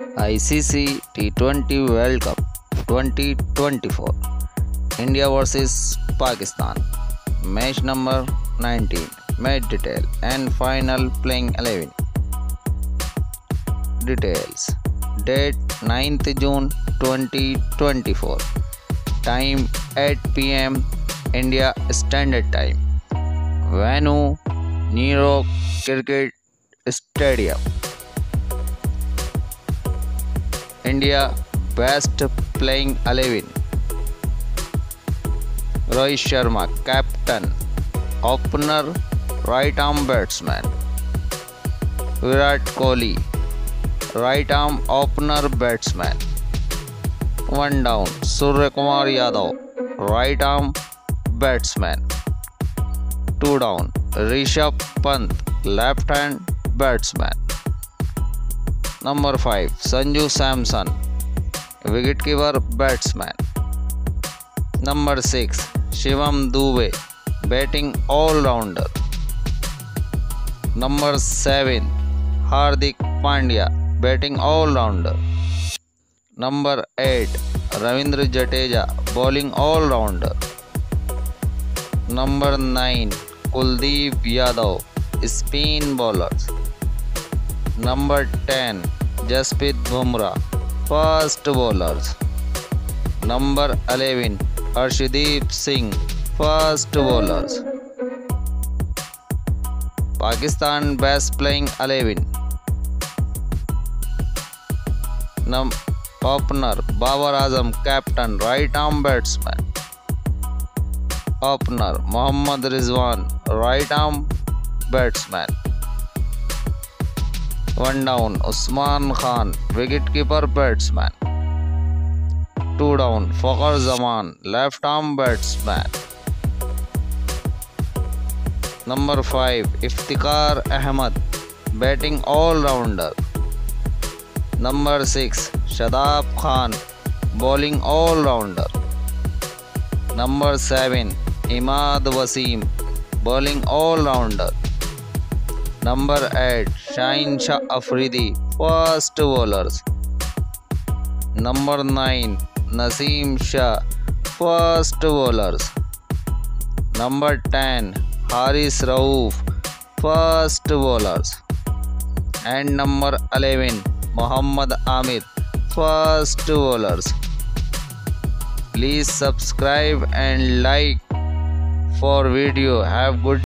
ICC T20 World Cup 2024 India vs Pakistan. Match number 19. Match detail and final playing 11. Details. Date 9th June 2024. Time 8 p.m. India Standard Time. Venue Nehru Cricket Stadium. India best playing 11. Rohit Sharma captain. Opener right arm batsman. Virat Kohli right arm opener batsman. 1 down Suryakumar Yadav right arm batsman. 2 down Rishabh Pant left hand batsman. Number 5 Sanju Samson wicketkeeper batsman. Number 6 Shivam Dube batting all-rounder. Number 7 Hardik Pandya batting all-rounder. Number 8 Ravindra Jadeja bowling all-rounder. Number 9 Kuldeep Yadav spin bowlers. Number 10 Jasprit Bumrah fast bowlers. Number 11 Arshdeep Singh fast bowlers. Pakistan best playing 11. Opener Babar Azam captain right arm batsman. Opener Mohammad Rizwan right arm batsman. 1 down Usman Khan wicketkeeper batsman. 2 down Fakhar Zaman left arm batsman. Number 5 Iftikhar Ahmed batting all-rounder. Number 6 Shadab Khan bowling all-rounder. Number 7 Imad Wasim bowling all-rounder. Number 8 Shaheen Shah Afridi fast bowlers. Number 9 Naseem Shah fast bowlers. Number 10 Haris Rauf fast bowlers. And number 11 Muhammad Amir fast bowlers. Please subscribe and like for video. Have good